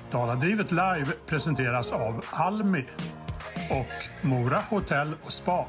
Daladrivet live presenteras av Almi och Mora Hotell och Spa.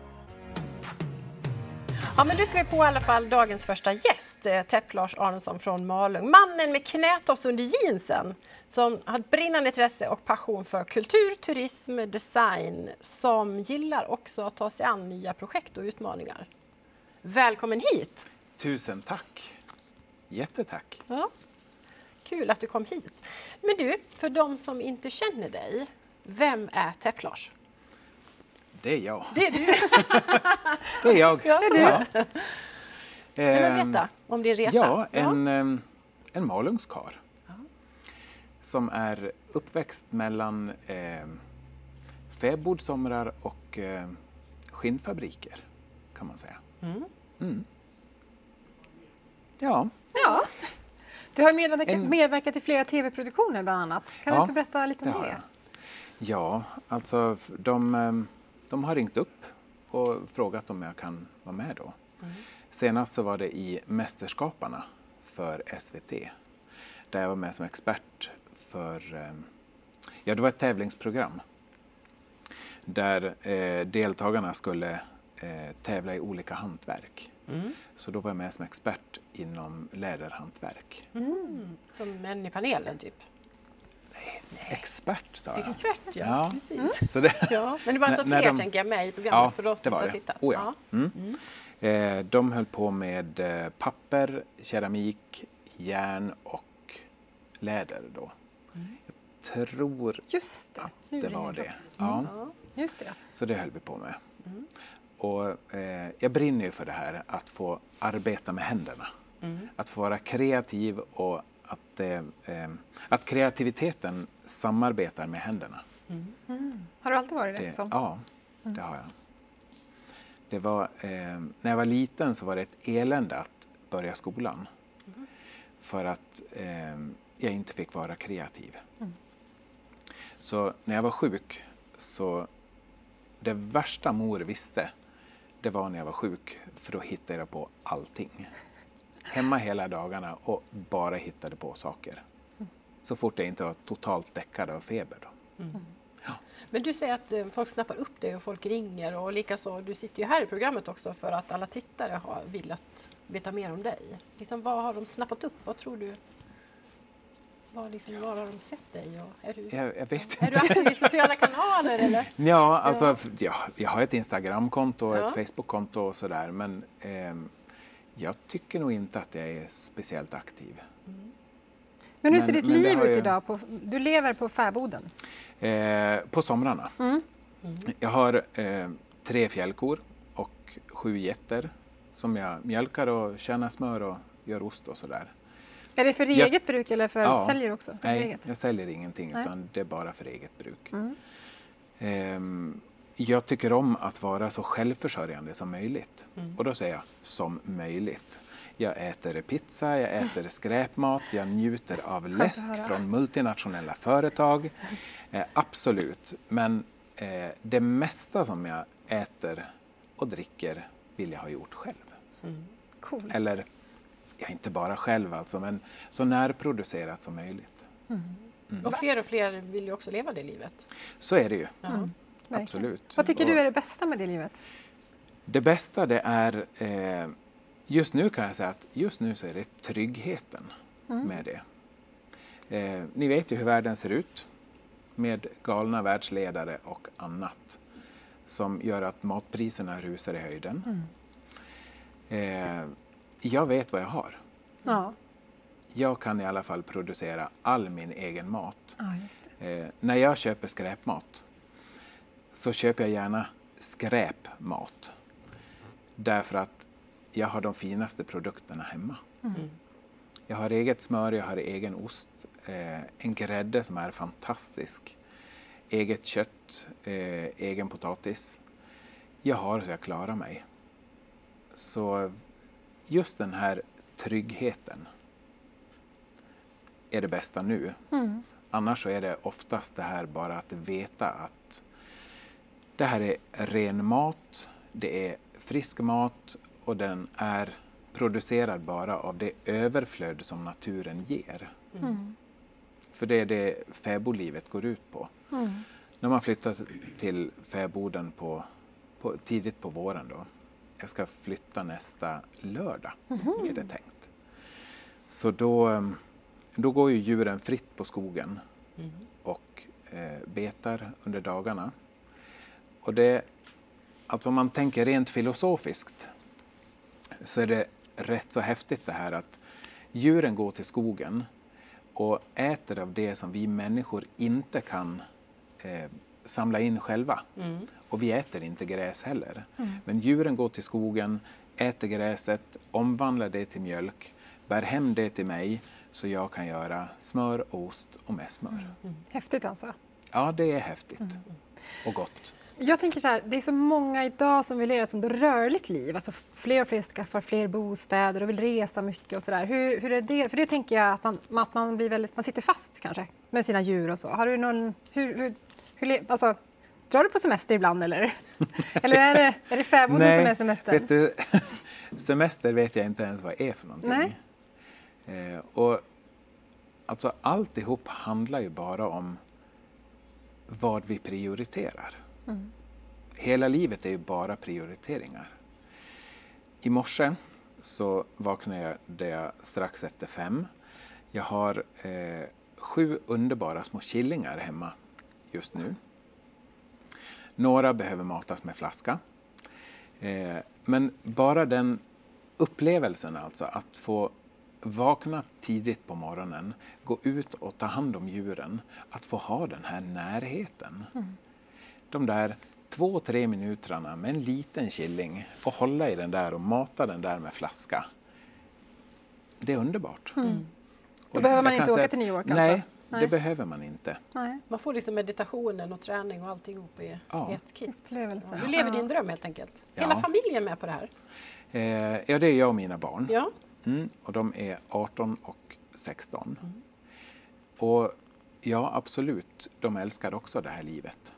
Ja, men du ska vi på i alla fall dagens första gäst, Tepp Lars Arnesson från Malung. Mannen med knätoss under jeansen som har ett brinnande intresse och passion för kultur, turism, design, som gillar också att ta sig an nya projekt och utmaningar. Välkommen hit! Tusen tack! Jättetack! Ja, kul att du kom hit. Men du, för de som inte känner dig, vem är Tepp Lars? Det är jag. Det är du! Det är jag. Ja, det är du. Men berätta om din resa. Ja, en malungskar. Som är uppväxt mellan fäbodsomrar och skinnfabriker, kan man säga. Ja. Ja. Du har medverkat i flera tv-produktioner bland annat. Kan du inte berätta lite om det? Ja, alltså de har ringt upp och frågat om jag kan vara med då. Senast så var det i Mästerskaparna för SVT. Där jag var med som expert för, det var ett tävlingsprogram. Där deltagarna skulle tävla i olika hantverk. Så då var jag med som expert inom läderhantverk. Som en i panelen typ? Nej. Expert sa jag. Expert, ja. Precis. Så det, ja, men det var alltså fler tänker jag med i programmet för de som inte har tittat. Oh, ja. De höll på med papper, keramik, järn och läder då. Jag tror att det var det. Ja. Just det. Så det höll vi på med. Och jag brinner ju för det här att få arbeta med händerna. Att få vara kreativ och att kreativiteten samarbetar med händerna. Har du alltid varit det? Ja, det har jag. Det var, när jag var liten så var det ett elände att börja skolan. För att jag inte fick vara kreativ. Så när jag var sjuk så det värsta mor visste, det var när jag var sjuk, för då hittade jag på allting. Hemma hela dagarna och bara hittade på saker. Så fort jag inte var totalt däckad av feber då. Ja. Men du säger att folk snappar upp dig och folk ringer och likaså, du sitter ju här i programmet också för att alla tittare vill att veta mer om dig. Liksom, vad har de snappat upp? Vad tror du? Var har de sett dig? Och jag vet inte. Är du aktiv i sociala kanaler eller? Ja, alltså jag har ett Instagramkonto och ett Facebookkonto och sådär. Men jag tycker nog inte att jag är speciellt aktiv. Men hur ser ditt liv ut idag? Du lever på fäboden? På somrarna. Jag har 3 fjällkor och 7 getter som jag mjölkar och tjänar smör och gör ost och sådär. Är det för eget bruk eller för säljer också? Nej, jag säljer ingenting utan det är bara för eget bruk. Jag tycker om att vara så självförsörjande som möjligt. Och då säger jag som möjligt. Jag äter pizza, jag äter skräpmat, jag njuter av läsk från multinationella företag. Absolut, men det mesta som jag äter och dricker vill jag ha gjort själv. Coolt. Eller, inte bara själv alltså, men så närproducerat som möjligt. Och fler vill ju också leva det livet. Så är det ju. Absolut. Vad tycker du är det bästa med det livet? Det bästa det är, just nu kan jag säga att just nu så är det tryggheten med det. Ni vet ju hur världen ser ut med galna världsledare och annat som gör att matpriserna rusar i höjden. Jag vet vad jag har. Ja. Jag kan i alla fall producera all min egen mat. Ja, just det. När jag köper skräpmat så köper jag gärna skräpmat. Därför att jag har de finaste produkterna hemma. Jag har eget smör, jag har egen ost, en grädde som är fantastisk. Eget kött, egen potatis. Jag har så jag klarar mig. Så just den här tryggheten är det bästa nu. Annars så är det oftast det här bara att veta att det här är ren mat, det är frisk mat och den är producerad bara av det överflöd som naturen ger. För det är det fäbodlivet går ut på. När man flyttar till fäboden tidigt på våren då. Jag ska flytta nästa lördag, är det tänkt. Så då går ju djuren fritt på skogen och betar under dagarna. Och alltså om man tänker rent filosofiskt så är det rätt så häftigt det här att djuren går till skogen och äter av det som vi människor inte kan samla in själva. Och vi äter inte gräs heller. Men djuren går till skogen, äter gräset, omvandlar det till mjölk, bär hem det till mig så jag kan göra smör, ost och med smör. Häftigt alltså. Ja, det är häftigt och gott. Jag tänker så här, det är så många idag som vill leva ett rörligt liv. Alltså fler och fler skaffar fler bostäder och vill resa mycket och sådär. Hur är det? För det tänker jag att man blir man sitter fast kanske med sina djur och så. Har du någon, alltså, drar du på semester ibland eller? Eller är det fäboden som är semestern? Vet du, semester vet jag inte ens vad det är för någonting. Nej. Och alltså alltihop handlar ju bara om vad vi prioriterar. Hela livet är ju bara prioriteringar. I morse så vaknade jag strax efter 5. Jag har 7 underbara små killingar hemma just nu. Några behöver matas med flaska. Men bara den upplevelsen alltså att få vakna tidigt på morgonen, gå ut och ta hand om djuren, att få ha den här närheten. De där 2-3 minuterna med en liten killing och hålla i den där och mata den där med flaska. Det är underbart. Då behöver man inte åka till New York alltså? Nej, det behöver man inte. Nej. Man får liksom meditationen och träning och alltihop i ett kit. Du lever din dröm helt enkelt. Hela familjen med på det här? Ja, det är jag och mina barn. Ja. Och de är 18 och 16. Och ja, absolut, de älskar också det här livet.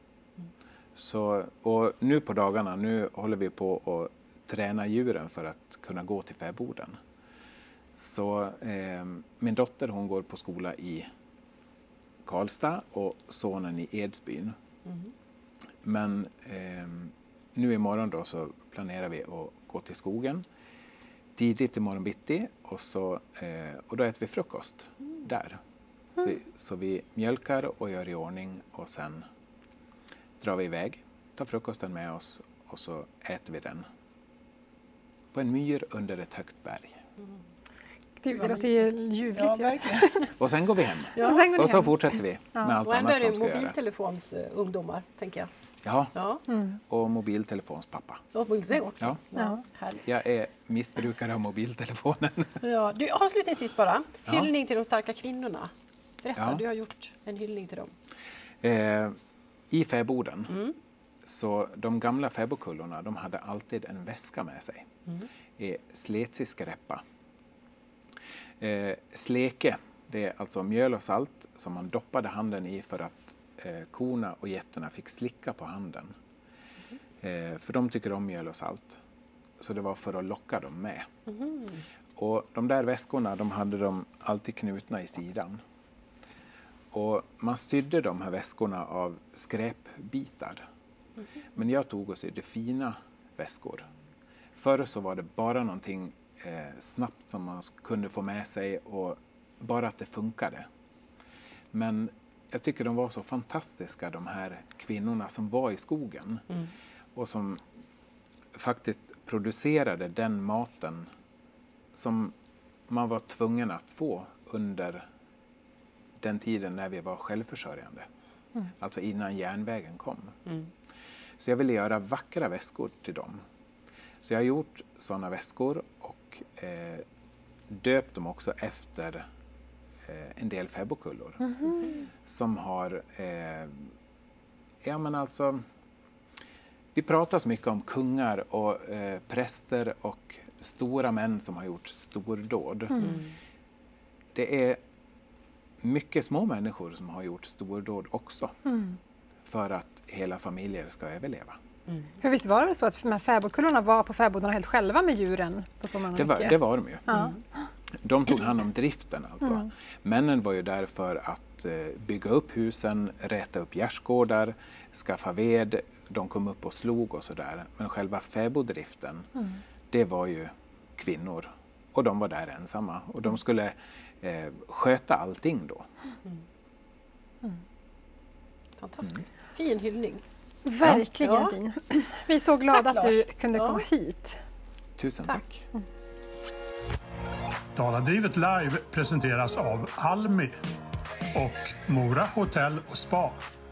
Så, och nu på dagarna, nu håller vi på att träna djuren för att kunna gå till fäboden. Så min dotter hon går på skola i Karlstad och sonen i Edsbyn. Men nu imorgon då så planerar vi att gå till skogen tidigt imorgon bitti och då äter vi frukost där. Så vi mjölkar och gör i ordning och sen drar vi iväg, tar frukosten med oss och så äter vi den på en myr under ett högt berg. Det låter ju ljuvligt. Ja, och sen går vi hem. Och så fortsätter vi med allt och annat som ska göras. Och ändå är det mobiltelefonsungdomar, tänker jag. Ja. Och mobiltelefonspappa. Och det också. Ja. Jag är missbrukare av mobiltelefonen. Ja. Du, avslutningsvis bara, hyllning till de starka kvinnorna. Berätta, du har gjort en hyllning till dem. I fäboden, så de gamla fäbodkullorna, de hade alltid en väska med sig. Sletsiskräppa. Sleke, det är alltså mjöl och salt som man doppade handen i för att korna och getterna fick slicka på handen. För de tycker om mjöl och salt. Så det var för att locka dem med. Och de där väskorna, de hade de alltid knutna i sidan. Och man styrde de här väskorna av skräpbitar. Men jag tog och sydde fina väskor. Förr så var det bara någonting snabbt som man kunde få med sig och bara att det funkade. Men jag tycker de var så fantastiska, de här kvinnorna som var i skogen och som faktiskt producerade den maten som man var tvungen att få under den tiden när vi var självförsörjande. Alltså innan järnvägen kom. Så jag ville göra vackra väskor till dem. Så jag har gjort sådana väskor och döpt dem också efter en del fäbodkullor. Som har, vi pratar så mycket om kungar och präster och stora män som har gjort stordåd. Det är mycket små människor som har gjort stordåd också. För att hela familjer ska överleva. För visst var det så att de här fäbodkullorna var på fäbodarna helt själva med djuren på sommaren? Det var de ju. De tog hand om driften alltså. Männen var ju där för att bygga upp husen, räta upp gärdesgårdar, skaffa ved. De kom upp och slog och sådär. Men själva fäboddriften, det var ju kvinnor. Och de var där ensamma. Och de skulle sköta allting då. Fantastiskt. Fin hyllning. Verkligen Ja. fin. Vi är så glada Tack, att du Lars. kunde Ja. komma hit. Tusen tack. Daladrivet live presenteras av Almi och Mora Hotell och Spa.